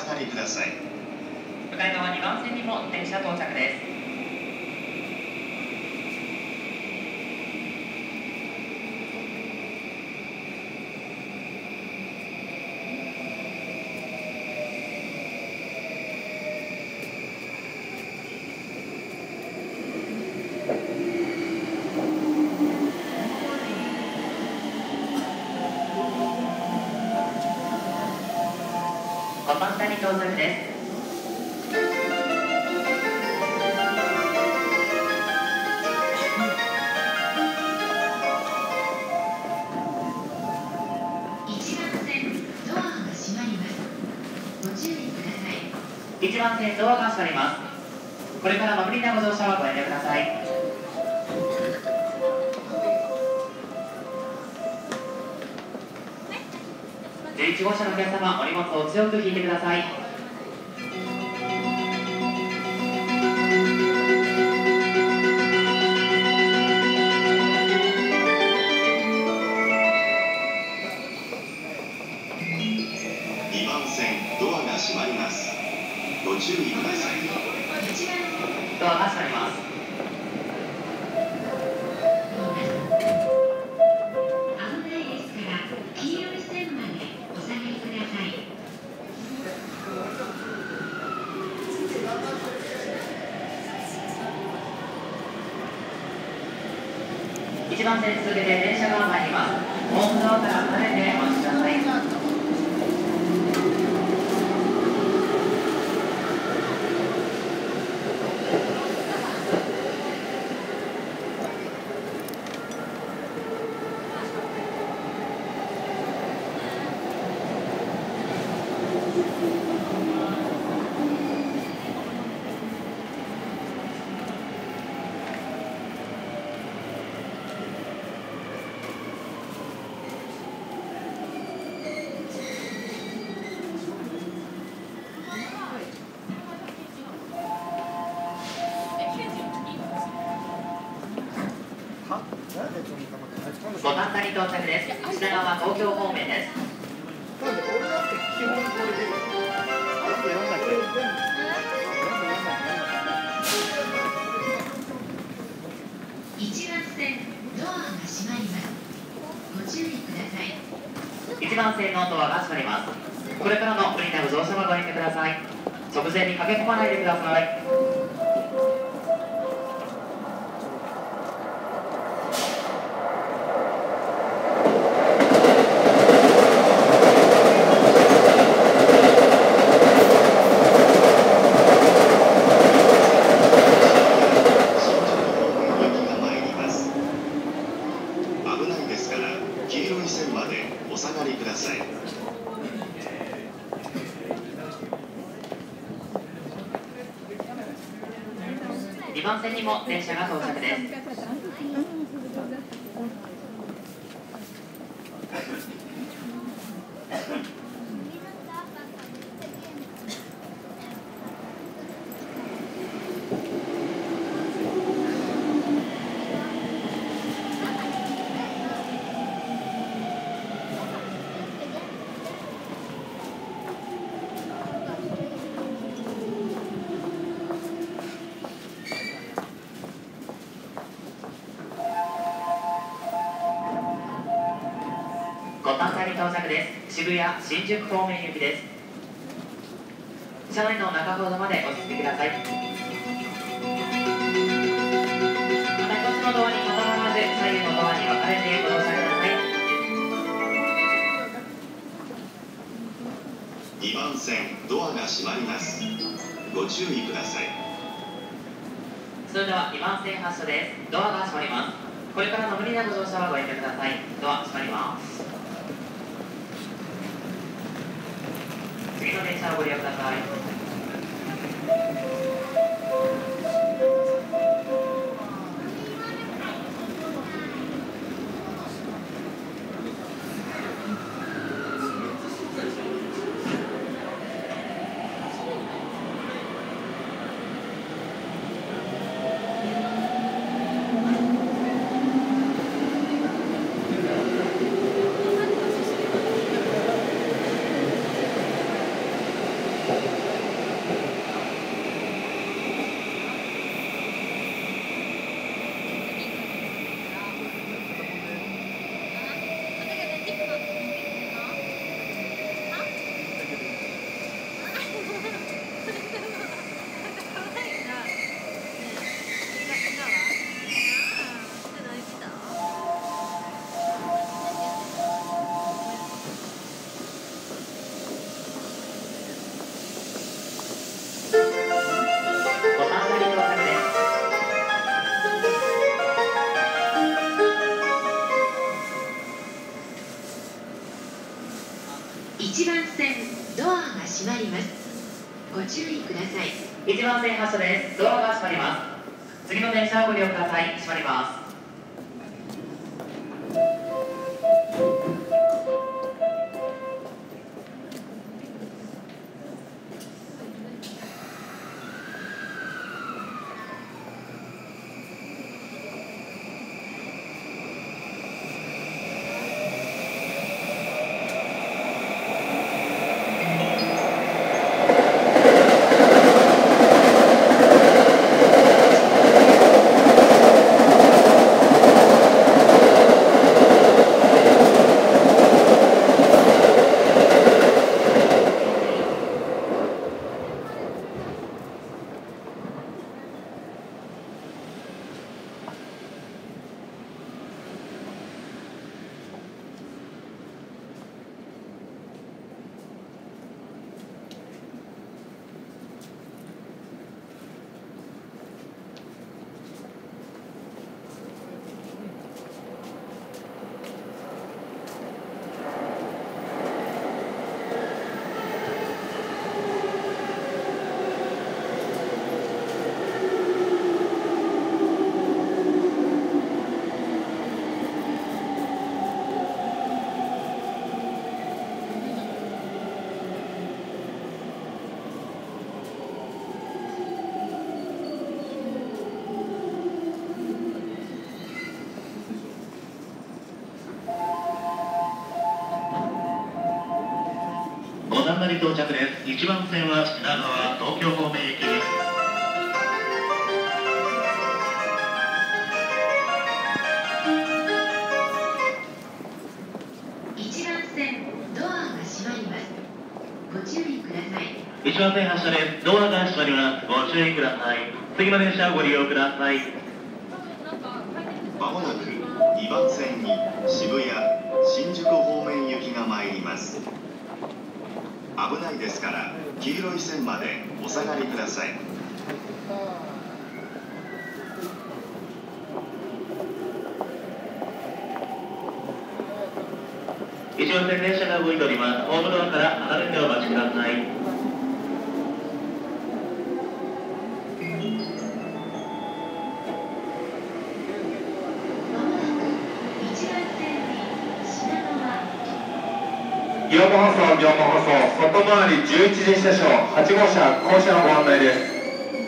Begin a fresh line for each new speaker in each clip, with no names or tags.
がりください。
向かい側2番線にも電車到着です。5番線に到着です。1番線ドアが閉まります。これから上りなご乗車はご遠慮ください。11号車のお客様、お荷物を強く引いてください。
2番線ドアが閉まります。ご注意ください。
ドアが閉まります。
危ないですから黄色い線までお下がりください。
1番線続けて電車が参ります。ホーム側から離れてお待ちください。五反田に到着です。品川東京方面です。
1番線ドアが閉まります。ご注意ください。
1番線のドアが閉まります。これからの無理なご乗車はご遠慮ください。直前に駆け込まないでください。
黄色い線までお下がりください。
2番線にも電車が到着です。五反田に到着です。渋谷、新宿方面行きです。車内の中ほどまでお進みください。また一つのドアに固まらず、左右のドアに分かれてご乗車ください。
2番線ドアが閉まります。ご注意ください。
それでは2番線発車です。ドアが閉まります。これからの無理なご乗車はご遠慮ください。ドア閉まります。次の電車をご利用ください。 1番線発車です。ドアが閉まります。次の電車をご利用ください。閉まります。
五反田に到着です。1番線は品川、東京方面行きです。
1番線ドアが閉まります。ご注意ください。
1番線発車です。ドアが閉まります。ご注意ください。次の電車をご利用ください。
まもなく2番線に渋谷、新宿方面行きが参ります。危ないですから黄色い線までお下がりください。
1番線電車が動いております。ホームドアから離れてお待ちください。
業務放送、外回り11時車掌8号車、降車のご案内です。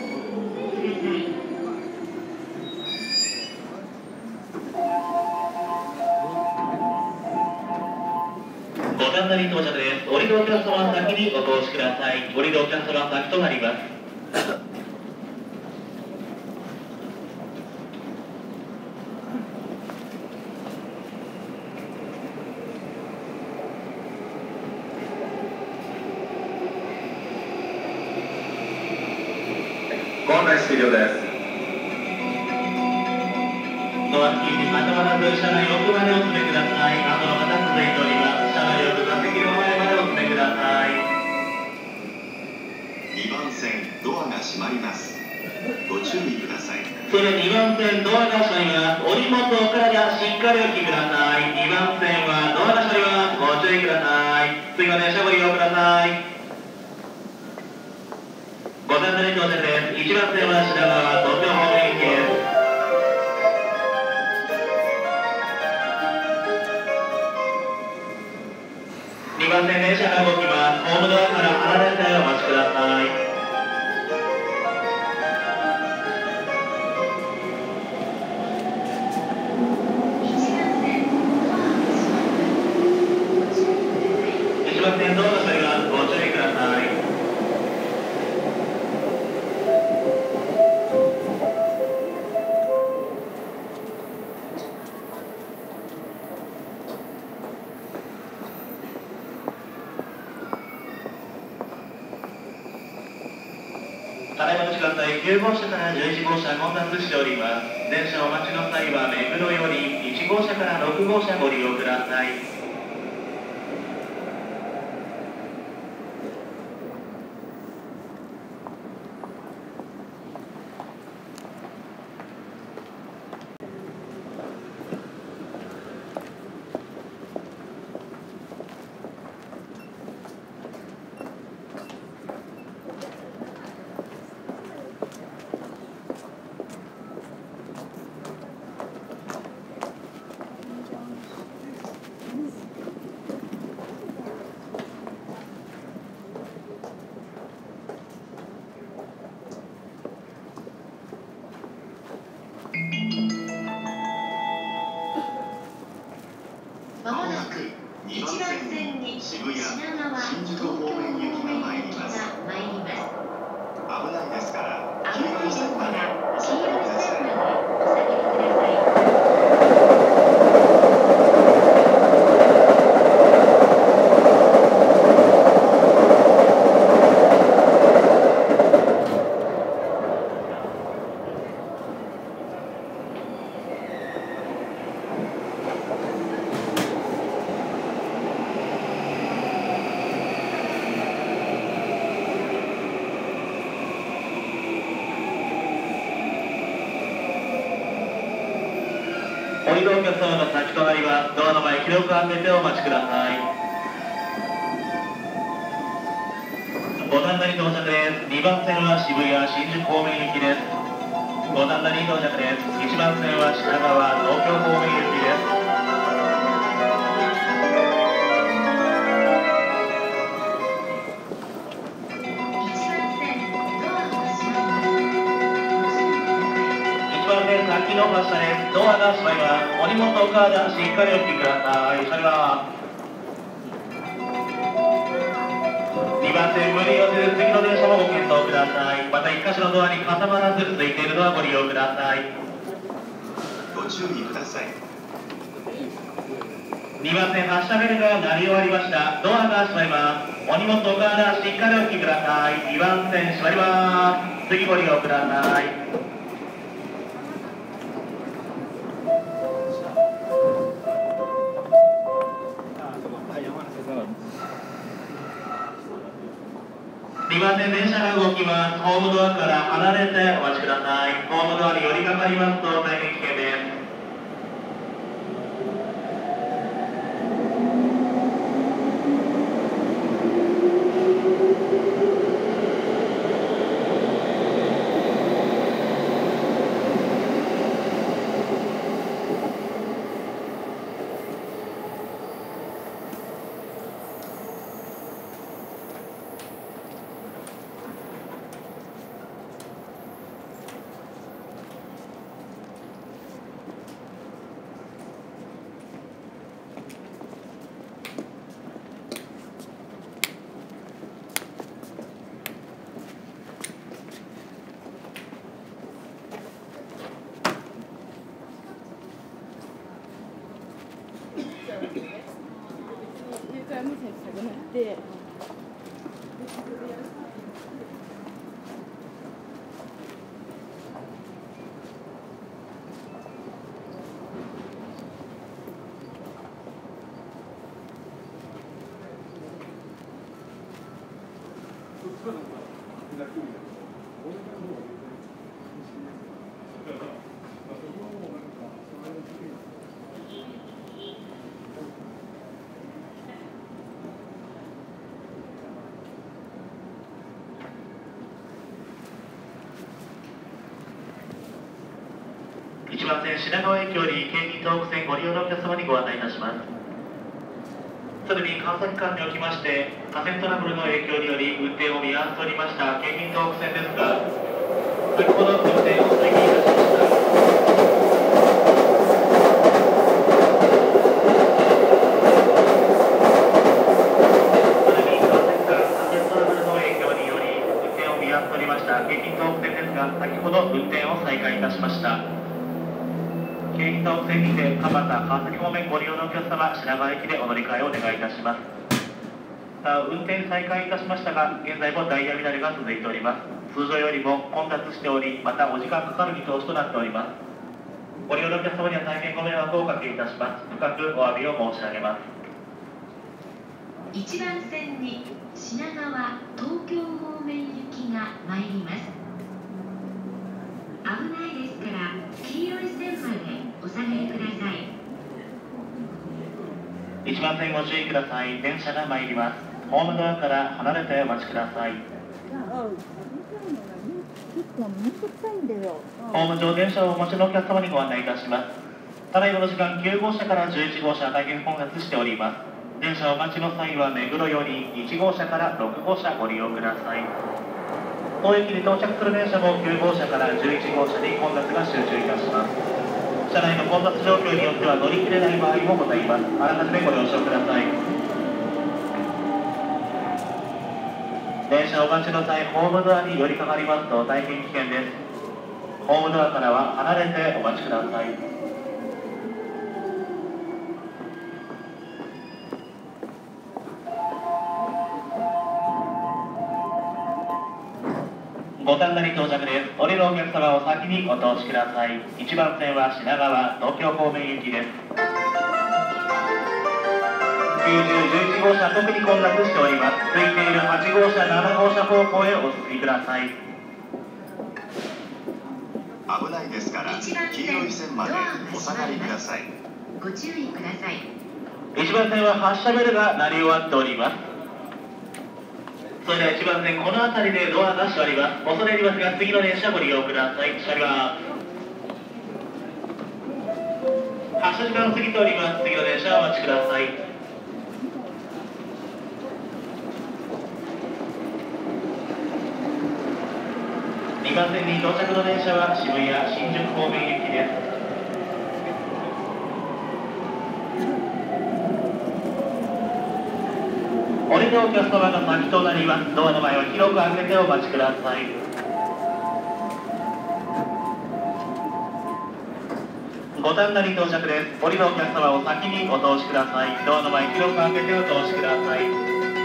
五反田に到着です。降りるお客様は先にお通しください。降りるお客様は先となります。
ご案内終了です。
ドア付近にまたまらず車内奥までお詰めください。あとはまた続いております。車内奥座席の前までお詰めください。
2番線ドアが閉まります。ご注意ください。
それ2番線ドアが閉まります。お荷物お体しっかりお引きください。2番線はドアが閉まります。ご注意ください。次の電車ご利用ください。五反田に到着です。1番線は品川、東京方面行きです。2番線電車が動きます。ホームドアから離れてお待ちください。1番線ドアが閉まります。ご注意ください。ただいまの時間帯、9号車から11号車混雑しております。電車お待ちの際は目黒より1号車から6号車ご利用ください。 降りるお客様が先となります。ドアの前、記録を開けてお待ちください。五反田に到着です。2番線は渋谷、新宿方面行きです。五反田に到着です。1番線は品川、東京方面行きです。先の発車です。ドアが閉まります。お荷物お体しっかりお引きください。閉まります。2番線無理をせず次の電車もご検討ください。また1箇所のドアに挟まらずついているドアご利用ください。
ご注意ください。
2番線発車ベルが鳴り終わりました。ドアが閉まります。お荷物お体しっかりお引きください。2番線閉まります。次ご利用ください。2番線電車が動きます。ホームドアから離れてお待ちください。ホームドアに寄りかかりますと大変危険です。1番線品川駅より京浜東北線ご利用のお客様にご案内いたします。すでに川崎間におきまして架線トラブルの影響により運転を見合わせておりました京浜東北線ですが、先ほど運転を再開いたしました。すでに川崎間架線トラブルの影響により運転を見合わせておりました京浜東北線ですが、先ほど運転を再開いたしました。京浜東北線にて蒲田、川崎方面ご利用のお客様、品川駅でお乗り換えをお願いいたします。運転再開いたしましたが、現在もダイヤ乱れが続いております。通常よりも混雑しており、またお時間かかる見通しとなっております。ご利用のお客様には大変ご迷惑をおかけいたします。深くお詫びを申し上げます。
1番線に品川、東京方面行きが参ります。危ないですから黄色い線までお下がりください。
1番線ご注意ください。電車が参ります。ホームドアから離れてお待ちください。ホーム上電車をお持ちのお客様にご案内いたします。ただいまの時間9号車から11号車大変混雑しております。電車をお待ちの際は目黒より1号車から6号車ご利用ください。当駅に到着する電車も9号車から11号車に混雑が集中いたします。車内の混雑状況によっては乗り切れない場合もございます。あらかじめご了承ください。電車お待ちの際、ホームドアに寄りかかりますと大変危険です。ホームドアからは離れてお待ちください。五反田に到着です。降りるお客様を先にお通しください。1番線は品川、東京方面行きです。90、11号車、特に混雑しております。空いている8号車、7号車方向へお進みください。
危ないですから黄色い線までお下がりください。
ご注意ください。
1番線は発車ベルが鳴り終わっております。それでは1番線、この辺りでドアが閉まります。恐れ入りますが、次の電車ご利用ください。閉まります。発車時間を過ぎております。次の電車をお待ちください。2番線に到着の電車は渋谷、新宿方面行きです。お降りのお客様が先となります。ドアの前を広く開けてお待ちください。五反田に到着です。降りのお客様を先にお通しください。ドアの前広く開けてお通しください。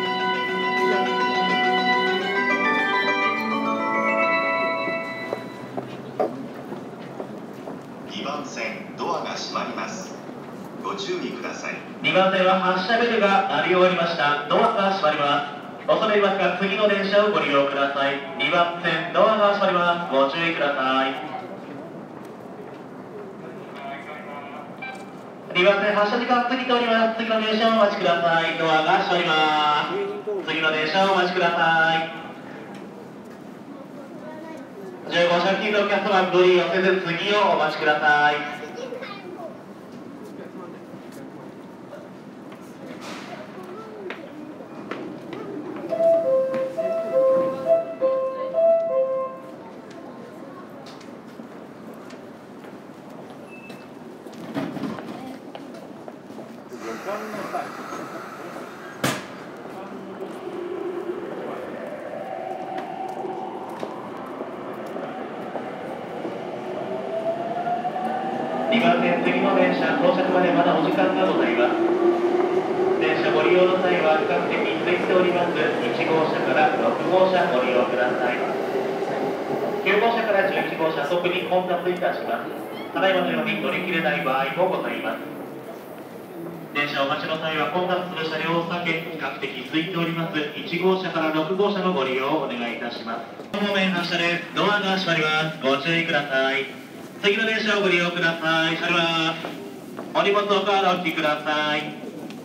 2番線ドアが閉まります。ご注意ください。
2番線は発車ベルが鳴り終わりました。ドアが閉まります。恐れ入りますが、次の電車をご利用ください。2番線ドアが閉まります。ご注意ください。2番線発車時間過ぎております。次の電車をお待ちください。ドアが閉まります。次の電車をお待ちください。15車付近のお客様、ご利用せず次をお待ちください。2番線次の電車到着までまだお時間がございます。電車ご利用の際は比較的空いております1号車から6号車ご利用ください。9号車から11号車特に混雑いたします。ただいまのように乗り切れない場合もございます。電車お待ちの際は混雑する車両を避け、比較的空いております1号車から6号車のご利用をお願いいたします。方面発車です。ドアが閉まります。ご注意ください。次の電車をご利用ください。閉まります。お荷物おカードお引きください。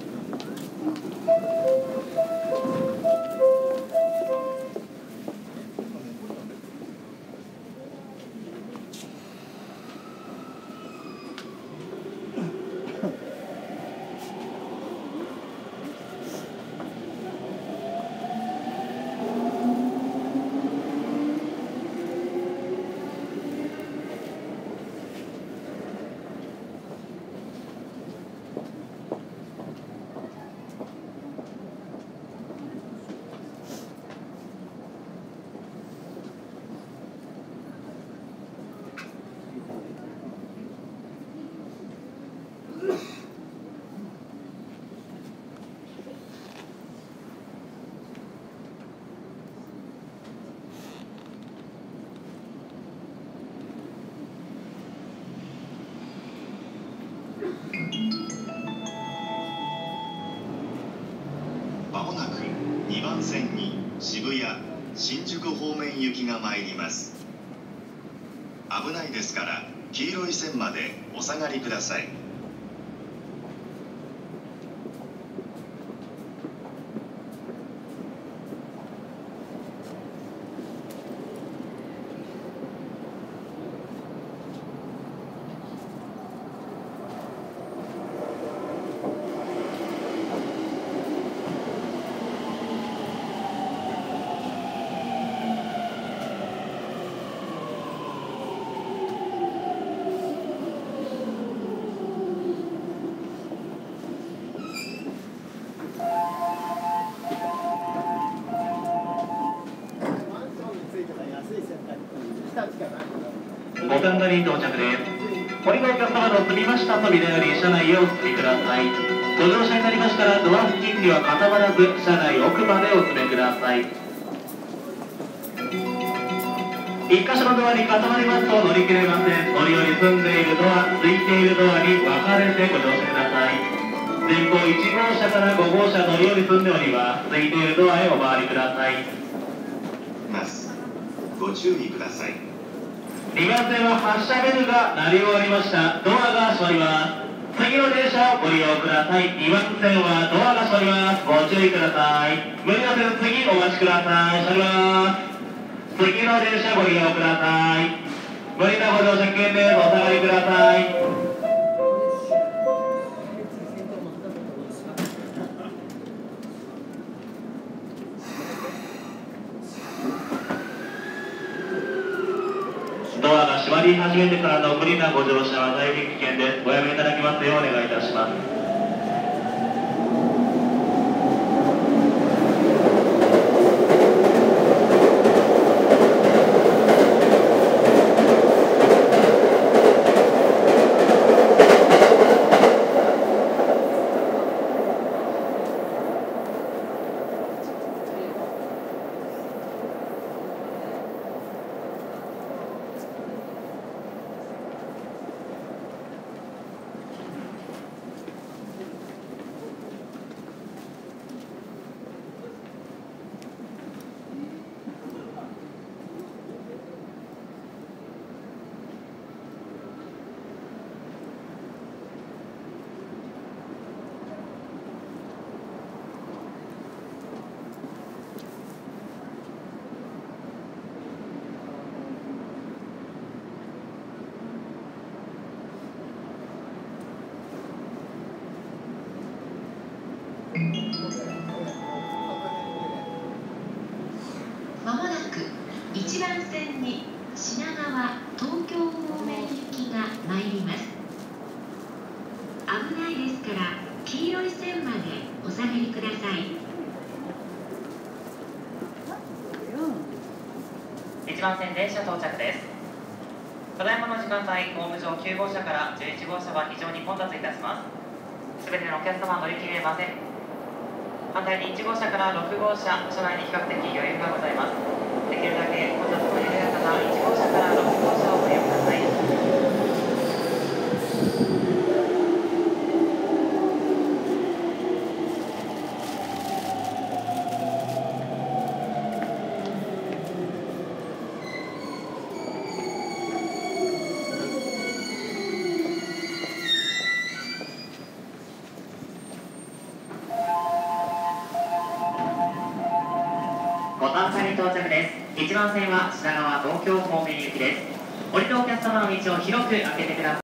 まもなく2番線に渋谷、新宿方面行きが参ります。危ないですから黄色い線までお下がりください。
五反田に到着です。降りのお客様の積みました扉より車内へお進みください。ご乗車になりましたらドア付近には固まらず車内奥までお詰めください。1箇所のドアに固まりますと乗り切れません。乗り降り済んでいるドア、空いているドアに分かれてご乗車ください。前方1号車から5号車乗り降り済んでおります。空いているドアへお回りください。
ご注意ください。
2番線は発車ベルが鳴り終わりました。ドアが閉まります。次の電車をご利用ください。2番線はドアが閉まります。ご注意ください。無理なせず次お待ちください。閉まります。次の電車ご利用ください。無理なご乗車危険です。お下がりください。ドアが閉まり始めてからの無理なご乗車は大変危険です。ごやめいただきますようお願いいたします。
まもなく1番線に品川東京方面行きが参ります。危ないですから黄色い線までお下がりください。
1番線電車到着です。ただいまの時間帯、ホーム上9号車から11号車は非常に混雑いたします。すべてのお客様乗り切れません。反対に1号車から6号車、車内に比較的余裕がございます。できるだけ混雑の緩やかな1号車から6号車をご利用ください。5番線に到着です。1番線は品川東京方面行きです。降りたお客様の道を広く開けてください。